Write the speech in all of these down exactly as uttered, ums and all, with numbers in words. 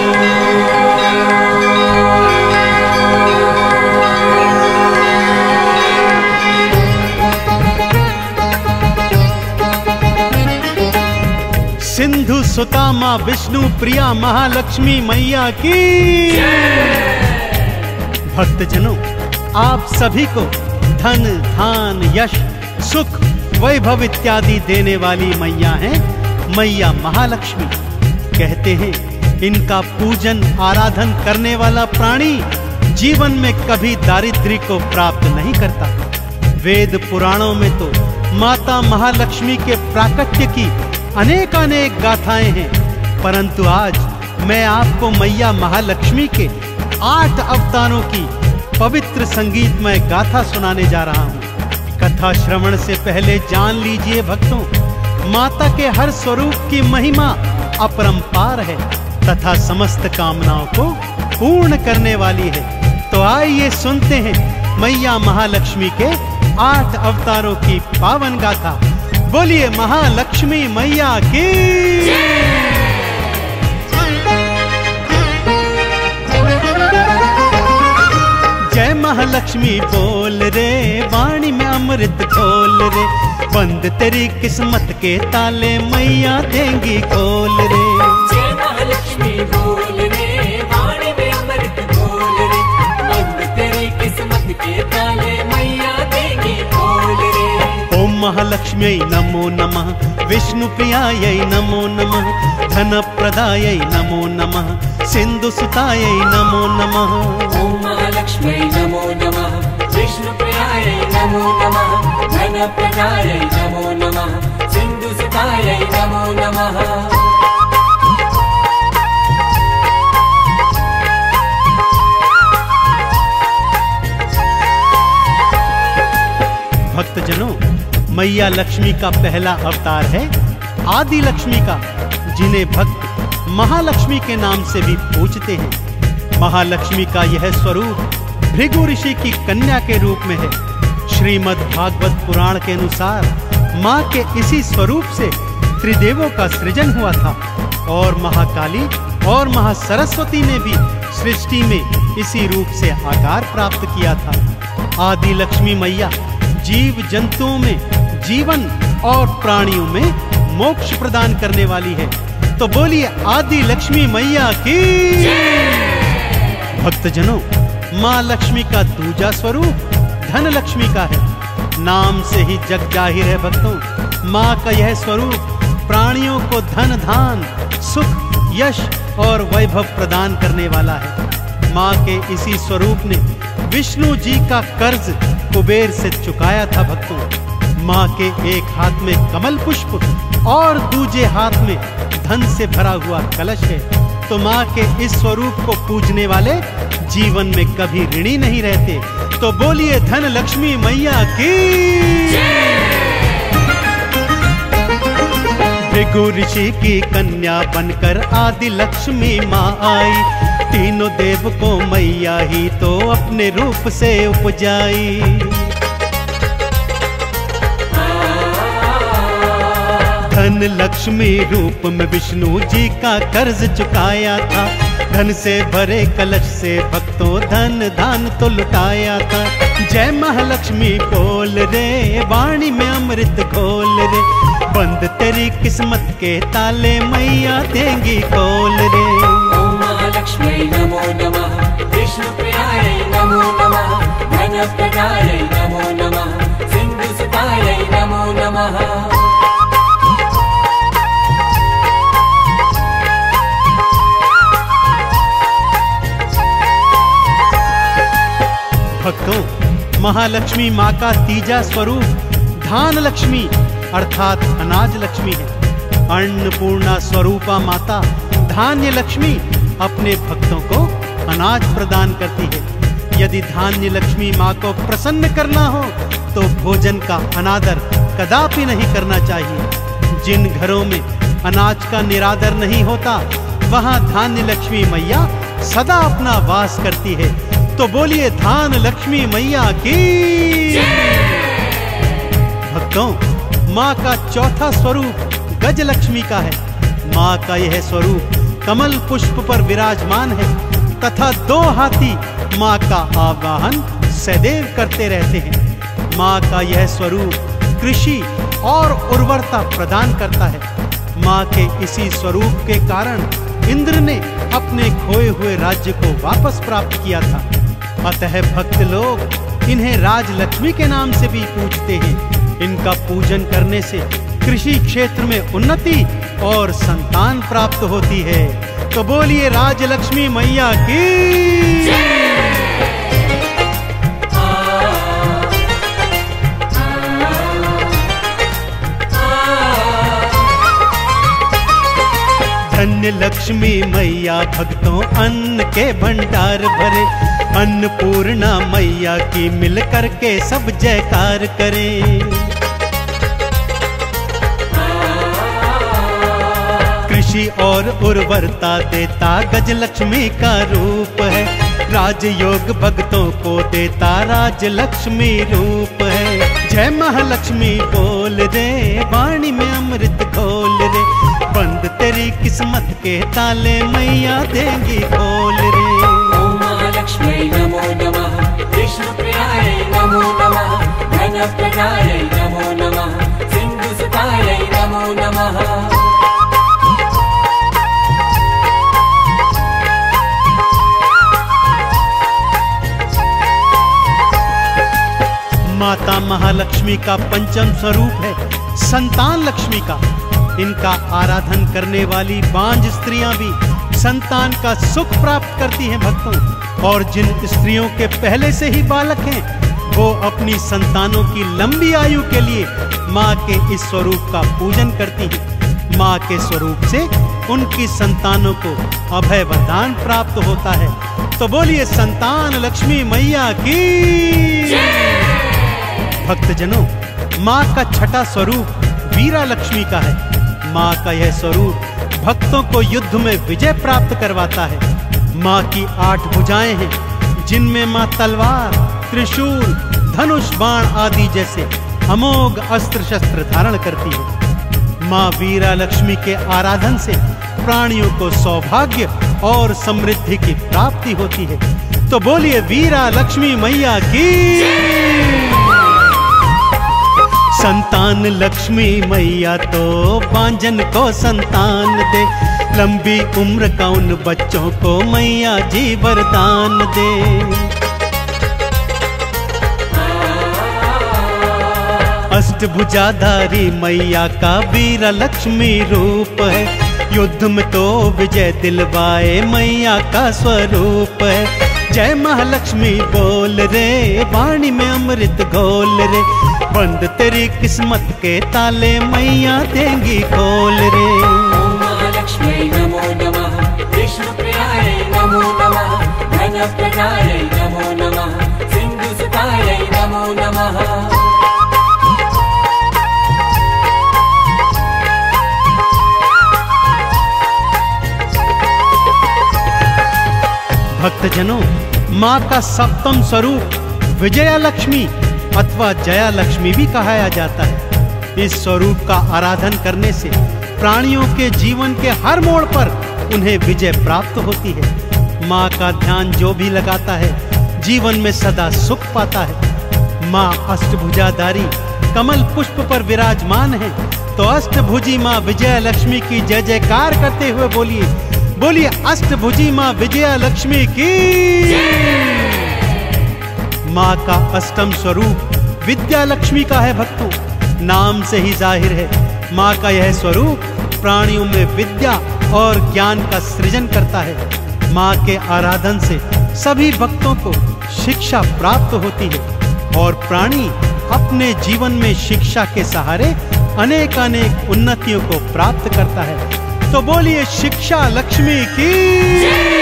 सिंधु सुता माँ विष्णु प्रिया महालक्ष्मी मैया की। भक्तजनों, आप सभी को धन धान यश सुख वैभव इत्यादि देने वाली मैया हैं मैया महालक्ष्मी। कहते हैं इनका पूजन आराधन करने वाला प्राणी जीवन में कभी दारिद्र्य को प्राप्त नहीं करता। वेद पुराणों में तो माता महालक्ष्मी के प्राकट्य की अनेक अनेक गाथाएं हैं, परंतु आज मैं आपको मैया महालक्ष्मी के आठ अवतारों की पवित्र संगीतमय गाथा सुनाने जा रहा हूँ। कथा श्रवण से पहले जान लीजिए भक्तों, माता के हर स्वरूप की महिमा अपरंपार है तथा समस्त कामनाओं को पूर्ण करने वाली है। तो आइए सुनते हैं मैया महालक्ष्मी के आठ अवतारों की पावन गाथा। बोलिए महालक्ष्मी मैया की। जय महालक्ष्मी बोल रे, वाणी में अमृत खोल रे, बंद तेरी किस्मत के ताले मैया देंगी खोल रे। जय महालक्ष्मी बोल रे, वाणी में अमृत खोल रे, बंद तेरी किस्मत के ताले मैया देंगी खोल रे। ओम महालक्ष्म्यै नमो नमः, विष्णु प्रियायै नमो नमः, धन प्रदायै नमो नमः, सिंधु सुतायै नमो नमः। ओम महालक्ष्म्यै नमो नमः, विष्णु प्रियायै नमो नमः, धन प्रदायै नमो नमः, सिंधु सुतायै नमो नमः। भक्तजनों, मैया लक्ष्मी का पहला अवतार है आदि लक्ष्मी का, जिन्हें भक्त महालक्ष्मी के नाम से भी पूजते हैं। महालक्ष्मी का यह स्वरूप भृगु ऋषि की कन्या के रूप में है। श्रीमद् भागवत पुराण के अनुसार माँ के इसी स्वरूप से त्रिदेवों का सृजन हुआ था और महाकाली और महासरस्वती ने भी सृष्टि में इसी रूप से आकार प्राप्त किया था। आदि लक्ष्मी मैया जीव जंतुओं में जीवन और प्राणियों में मोक्ष प्रदान करने वाली है। तो बोलिए आदि लक्ष्मी मैया की। भक्तजनों, माँ लक्ष्मी का दूजा स्वरूप धन लक्ष्मी का है। नाम से ही जग जाहिर है भक्तों, माँ का यह स्वरूप प्राणियों को धन धान सुख यश और वैभव प्रदान करने वाला है। माँ के इसी स्वरूप ने विष्णु जी का कर्ज कुबेर से चुकाया था भक्तों। माँ के एक हाथ में कमल पुष्प और दूजे हाथ में धन से भरा हुआ कलश है। तो माँ के इस स्वरूप को पूजने वाले जीवन में कभी ऋणी नहीं रहते। तो बोलिए धन लक्ष्मी मैया की। भृगु ऋषि की कन्या बनकर आदि लक्ष्मी माँ आई, तीनों देव को मैया ही तो अपने रूप से उपजाई। धन लक्ष्मी रूप में विष्णु जी का कर्ज चुकाया था, धन से भरे कलश से भक्तों धन दान तो लुटाया था। जय महालक्ष्मी बोल रे, वाणी में अमृत खोल रे, बंद तेरी किस्मत के ताले मैया देंगी खोल रे। ओम महालक्ष्मी नमो नमः, विष्णु प्रियायै नमो नमः, धन प्रदायै नमो नमः, सिंधु सुतायै नमो नमः। भक्तों, महालक्ष्मी माँ का तीजा स्वरूप धान लक्ष्मी अर्थात अनाज लक्ष्मी है। अन्नपूर्णा स्वरूपा माता धान्य लक्ष्मी अपने भक्तों को अनाज प्रदान करती है। यदि धान्य लक्ष्मी माँ को प्रसन्न करना हो तो भोजन का अनादर कदापि नहीं करना चाहिए। जिन घरों में अनाज का निरादर नहीं होता, वहां धान्य लक्ष्मी मैया सदा अपना वास करती है। तो बोलिए धान लक्ष्मी मैया की। भक्तों, माँ का चौथा स्वरूप गज लक्ष्मी का है। माँ का यह स्वरूप कमल पुष्प पर विराजमान है तथा दो हाथी माँ का आवाहन सदैव करते रहते हैं। माँ का यह स्वरूप कृषि और उर्वरता प्रदान करता है। माँ के इसी स्वरूप के कारण इंद्र ने अपने खोए हुए राज्य को वापस प्राप्त किया था। अतः भक्त लोग इन्हें राजलक्ष्मी के नाम से भी पूजते हैं। इनका पूजन करने से कृषि क्षेत्र में उन्नति और संतान प्राप्त होती है। तो बोलिए राजलक्ष्मी मैया की। धन्य लक्ष्मी मैया भक्तों अन्न के भंडार भरे। अन्नपूर्णा मैया की मिल करके सब जयकार करें। कृषि और उर्वरता देता गजलक्ष्मी का रूप है। राजयोग भक्तों को देता राजलक्ष्मी रूप है। जय महालक्ष्मी बोल रे, वाणी में अमृत घोल रे। बंद तेरी किस्मत के ताले मैया देंगी खोल रे। ओम महालक्ष्मी नमो नमः, विष्णु प्रियाय नमो नमः, धन प्रदाय नमो नमः, सिंधु सुताय नमो नमः। माता महालक्ष्मी का पंचम स्वरूप है संतान लक्ष्मी का। इनका आराधन करने वाली बांझ स्त्रियां भी संतान का सुख प्राप्त करती हैं भक्तों। और जिन स्त्रियों के पहले से ही बालक हैं वो अपनी संतानों की लंबी आयु के लिए माँ के इस स्वरूप का पूजन करती हैं। माँ के स्वरूप से उनकी संतानों को अभय वरदान प्राप्त होता है। तो बोलिए संतान लक्ष्मी मैया की। भक्तजनों, माँ का छठा स्वरूप वीरा लक्ष्मी का है। माँ का यह स्वरूप भक्तों को युद्ध में विजय प्राप्त करवाता है। माँ की आठ भुजाएं हैं जिनमें माँ तलवार, त्रिशूल, धनुष, बाण आदि जैसे अमोघ अस्त्र शस्त्र धारण करती है। माँ वीरा लक्ष्मी के आराधन से प्राणियों को सौभाग्य और समृद्धि की प्राप्ति होती है। तो बोलिए वीरा लक्ष्मी मैया की। संतान लक्ष्मी मैया तो बांझन को संतान दे। लंबी उम्र का उन बच्चों को मैया जी वरदान दे। अष्टभुजाधारी मैया का वीरा लक्ष्मी रूप है। युद्ध में तो विजय दिलवाए मैया का स्वरूप है। जय महालक्ष्मी बोल रे, वाणी में अमृत घोल रे। बंद तेरी किस्मत के ताले मैया देंगी खोल रे। ओम महालक्ष्मी नमो नमः, विष्णु प्रियाय नमो नमः, धन प्रदाय नमो नमः, सिंधु सुताय नमो नमः। भक्तजनों, माँ का सप्तम स्वरूप विजया लक्ष्मी अथवा जया लक्ष्मी भी कहा जाता है। इस स्वरूप का आराधन करने से प्राणियों के जीवन के हर मोड़ पर उन्हें विजय प्राप्त होती है। माँ का ध्यान जो भी लगाता है जीवन में सदा सुख पाता है। माँ अष्टभुजाधारी कमल पुष्प पर विराजमान है। तो अष्टभुजी माँ विजया लक्ष्मी की जय जयकार करते हुए बोलिए बोलिए अष्टभुजी माँ विजया लक्ष्मी की। माँ का अष्टम स्वरूप विद्या लक्ष्मी का है भक्तों। नाम से ही जाहिर है माँ का यह स्वरूप प्राणियों में विद्या और ज्ञान का सृजन करता है। माँ के आराधन से सभी भक्तों को शिक्षा प्राप्त होती है और प्राणी अपने जीवन में शिक्षा के सहारे अनेक अनेक उन्नतियों को प्राप्त करता है। तो बोलिए शिक्षा लक्ष्मी की।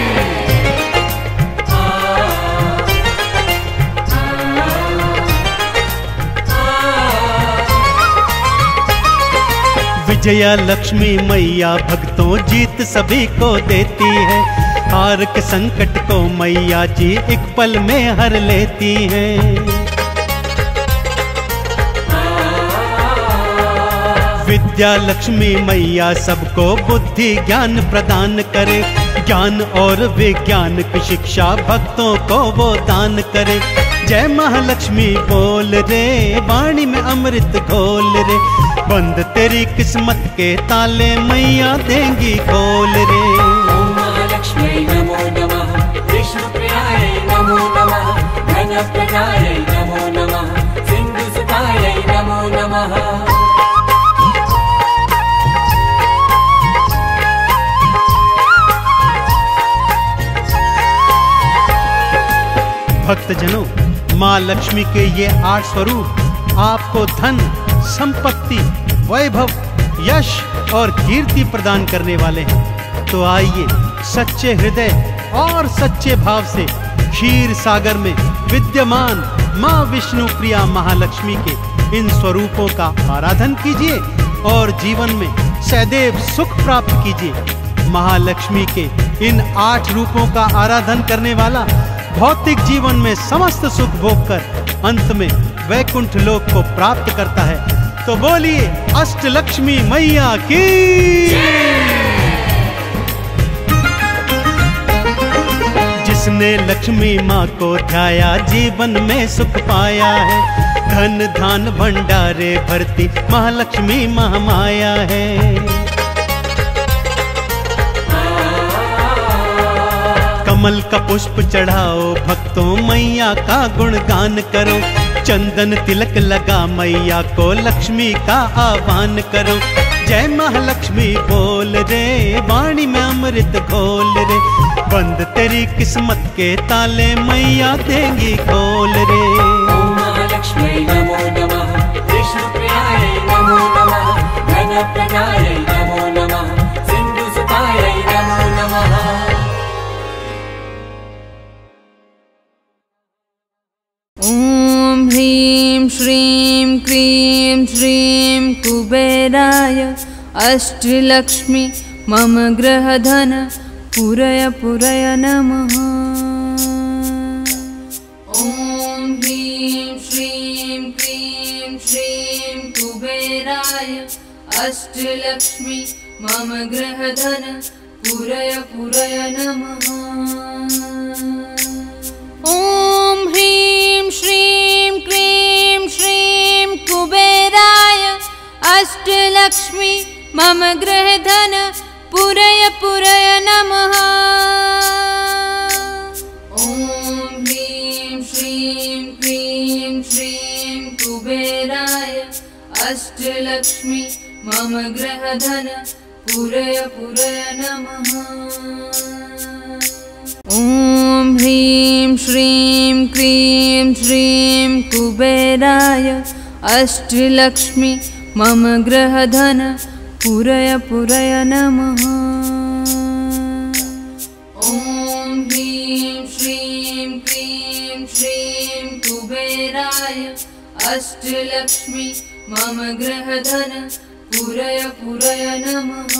विजया लक्ष्मी मैया भक्तों जीत सभी को देती है। हार के संकट को मैया जी एक पल में हर लेती हैं। विद्या लक्ष्मी मैया सबको बुद्धि ज्ञान प्रदान करे, ज्ञान और विज्ञान की शिक्षा भक्तों को वो दान करे। जय महालक्ष्मी बोल रे, वाणी में अमृत घोल रे, बंद तेरी किस्मत के ताले मैया देंगी खोल रे। ओम महालक्ष्मी नमो नमः, विष्णुप्रियायै नमो नमः, धनप्रदायै नमो नमः, सिन्धुसुतायै नमो नमः। भक्तजनों, माँ लक्ष्मी के ये आठ स्वरूप आपको धन, संपत्ति, वैभव, यश और कीर्ति प्रदान करने वाले हैं। तो आइए सच्चे हृदय और सच्चे भाव से क्षीर सागर में विद्यमान माँ विष्णु प्रिया महालक्ष्मी के इन स्वरूपों का आराधन कीजिए और जीवन में सदैव सुख प्राप्त कीजिए। महालक्ष्मी के इन आठ रूपों का आराधन करने वाला भौतिक जीवन में समस्त सुख भोग कर अंत में वैकुंठ लोक को प्राप्त करता है। तो बोलिए अष्टलक्ष्मी मैया की। जिसने लक्ष्मी माँ को ध्याया जीवन में सुख पाया है, धन धान भंडारे भरती महालक्ष्मी महामाया है। कमल का पुष्प चढ़ाओ भक्तों, मैया का गुणगान करो, चंदन तिलक लगा मैया को लक्ष्मी का आह्वान करो। जय महालक्ष्मी बोल रे, वाणी में अमृत घोल रे, बंद तेरी किस्मत के ताले मैया देंगी खोल रे। ओम महालक्ष्मी नमो नमः, विष्णुप्रियायै नमो नमः, धनप्रदायै नमो नमः, सिन्धुसुतायै नमो नमः। ॐ ह्रीं श्रीं क्रीं श्रीं कुबेराय अष्टलक्ष्मी मम गृहधन पुरय पुरय नमः। ॐ ह्रीं श्रीं क्रीं श्रीं कुबेराय अष्टलक्ष्मी मम गृहधन पुरय पुरय नमः। ॐ ह्रीं श्रीं क्रीं श्रीं कुबेराय अष्टलक्ष्मी मम गृहधन पुरय पुरय नमः। ॐ ह्रीं श्रीं क्रीं श्रीं कुबेराय अष्टलक्ष्मी मम गृहधन पुरय पुरय नमः। ॐ ह्रीं श्रीं क्रीं श्रीं कुबेराय अष्टलक्ष्मी मम गृहधन पुरय पुरय नमः। ॐ ह्रीं श्रीं क्रीं श्रीं कुबेराय अष्टलक्ष्मी मम गृहधन पुरय पुरय नमः।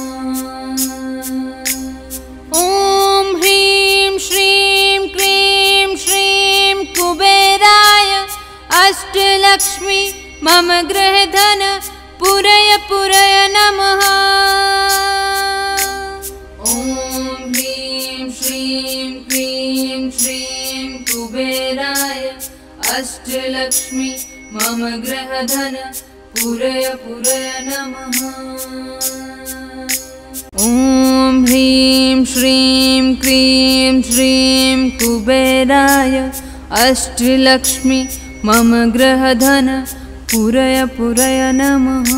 ॐ ह्रीं श्रीं क्रीं श्रीं कुबेराय अष्टलक्ष्मी मम गृहधन पुरय पुरय नमः। ॐ ह्रीं श्रीं क्रीं श्रीं कुबेराय अष्टलक्ष्मी मम गृहधन पुरय पुरय नमः। ॐ ह्रीं श्रीं क्रीं श्रीं कुबेराय अष्टलक्ष्मी मम गृहधन पुरय पुरय नमः।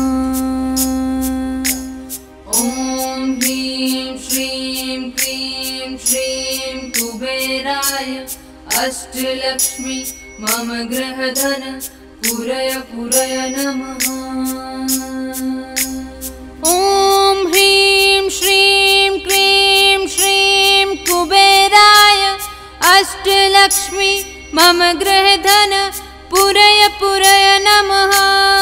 ॐ ह्रीं श्रीं क्रीं श्रीं कुबेराय अष्टलक्ष्मी मम गृहधन पुरय पुरय नमः। ॐ ह्रीं श्रीं क्रीं श्रीं कुबेराय अष्टलक्ष्मी मम गृहधन पुरय पुरय नमः।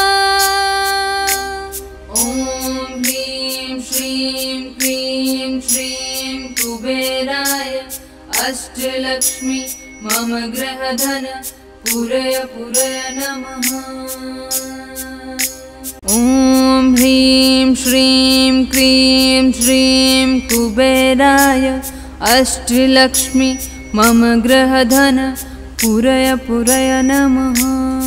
ॐ ह्रीं श्रीं क्रीं श्रीं कुबेराय अष्टलक्ष्मी मम गृहधन पुरय पुरय नमः। ॐ ॐ ह्रीं श्रीं क्रीं श्रीं कुबेराय अष्टलक्ष्मी मम गृहधन पूरय पूरय नमः।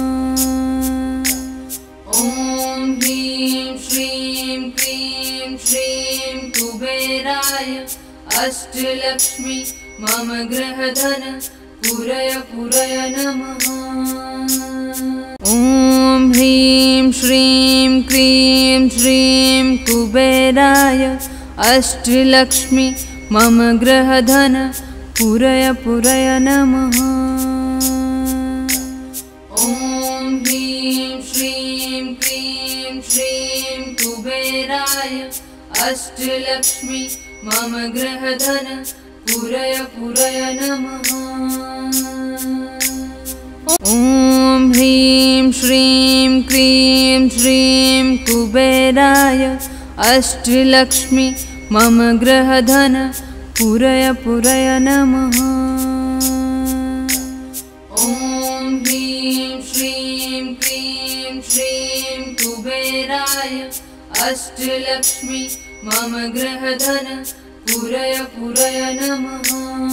ॐ ह्रीं श्रीं क्रीं श्रीं कुबेराय अष्टलक्ष्मी मम गृहधन पूरय पूरय नमः। ॐ ह्रीं श्रीं क्रीं श्रीं कुबेराय अष्टलक्ष्मी मम गृहधन पूरय पूरय नमः। ॐ ह्रीं श्रीं क्रीं श्रीं कुबेराय अष्टलक्ष्मी मम गृहधन पूरय पूरय नमः। ॐ ह्रीं श्रीं क्रीं श्रीं कुबेराय अष्टलक्ष्मी मम गृहधन पूरय पूरय नमः। ॐ ह्रीं श्रीं क्रीं श्रीं कुबेराय अष्टलक्ष्मी मम गृहधन पूरय पूरय नमः।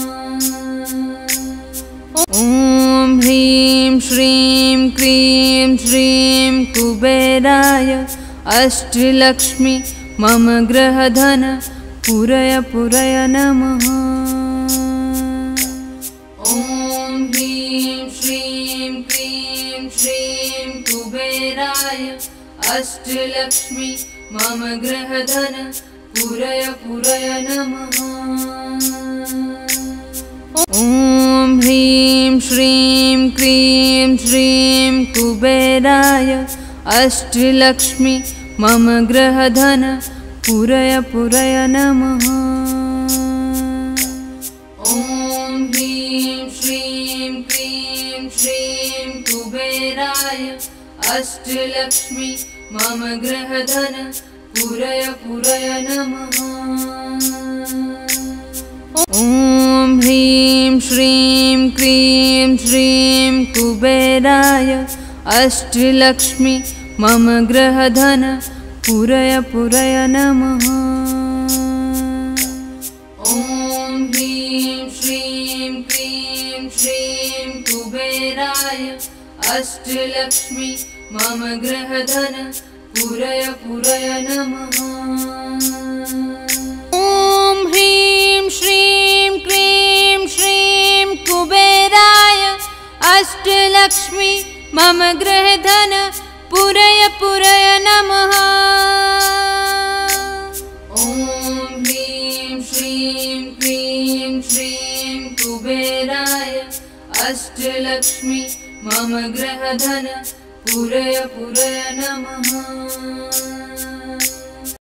ॐ ह्रीं श्रीं क्रीं श्रीं कुबेराय अष्टलक्ष्मी मम गृहधन पूरय पूरय नमः। ॐ ह्रीं श्रीं क्रीं श्रीं कुबेराय अष्टलक्ष्मी मम गृहधन पूरय पूरय नमः। ॐ ह्रीं श्रीं क्रीं श्रीं कुबेराय अष्टलक्ष्मी मम गृहधन पूरय पूरय नमः। ॐ ह्रीं श्रीं क्रीं श्रीं कुबेराय अष्टलक्ष्मी मम गृहधन पूरय पूरय नमः। ॐ ह्रीं श्रीं क्रीं श्रीं कुबेराय अष्टलक्ष्मी मम गृहधन पूरय पूरय नमः। ॐ ह्रीं श्रीं क्रीं श्रीं कुबेराय अष्टलक्ष्मी मम गृहधन पूरय पूरय नमः। ॐ ह्रीं श्रीं क्रीं श्रीं कुबेराय अष्टलक्ष्मी मम गृहधन पूरय पूरय नमः। ॐ ह्रीं श्रीं क्रीं श्रीं कुबेराय अष्टलक्ष्मी मम गृहधन पूरय पूरय नमः।